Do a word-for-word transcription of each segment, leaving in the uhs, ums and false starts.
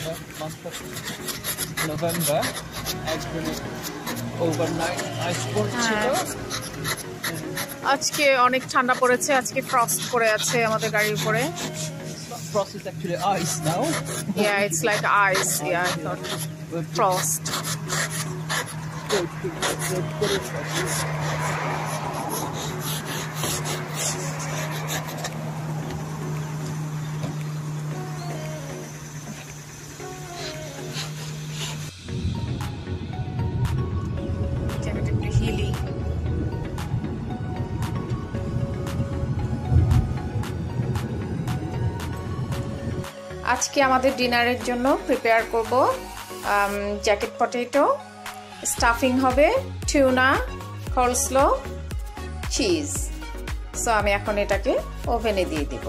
the month of November, একবারে overnight ice পড়ছিল। আজকে অনেক ঠান্ডা পড়েছে, আজকে ফ্রস্ট পড়ে আছে আমাদের গাড়ির উপরে। Frost is actually ice now. Yeah, it's like ice. Yeah, I thought frost. Hilly. আজকে আমাদের ডিনারের জন্য প্রিপেয়ার করব জ্যাকেট পটেটো, স্টাফিং হবে টুনা, কোলস্লো, চিজ। সো আমি এখন এটাকে ওভেনে দিয়ে দিব।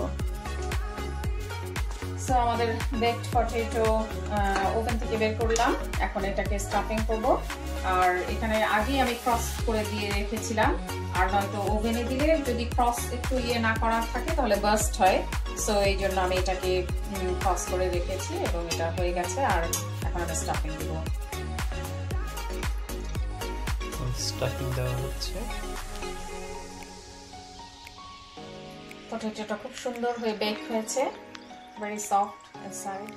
সো আমাদের বেকড পটেটো ওভেন থেকে বের করলাম, এখন এটাকে স্টাফিং করব। আর এখানে আগে আমি ক্রস করে দিয়ে রেখেছিলাম, আর নয়তো ওভেনে দিলে যদি ক্রস একটু ইয়ে না করা থাকে তাহলে বাস্ট হয়। সো এই জন্য আমি এটাকে ক্রস করে রেখেছি এবং এটা হয়ে গেছে। আর এখন আমি স্টাফিং দিব। স্টাফিং দেওয়া হচ্ছে। পটেটোটা খুব সুন্দর হয়ে বেক হয়েছে, very soft inside.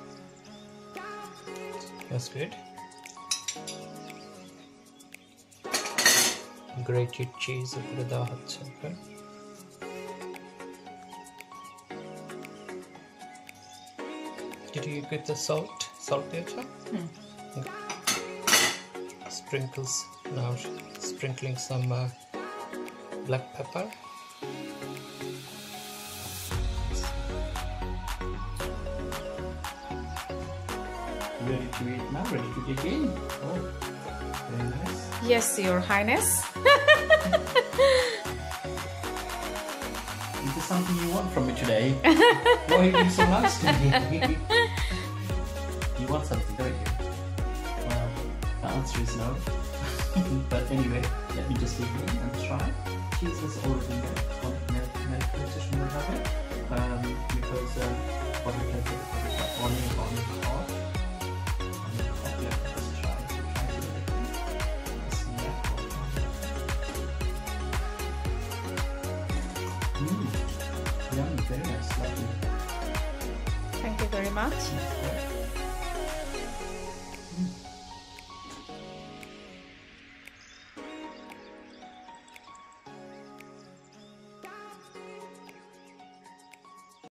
That's good. Grated cheese উপরে দেওয়া হচ্ছে। Okay. Did you get the salt? Salt দিয়েছো? Hmm. Okay. Sprinkles now. Sprinkling some uh, black pepper. Ready to eat now? Ready to dig in? Oh, very nice. Yes, Your Highness. Is there something you want from me today? Why are you being so nice to me? You want something, don't you? Well, the answer is no. But anyway, let me just dig in and try. Cheese has already made made position we have it. Um, because uh, what we can do is on on hot. Thank you very much.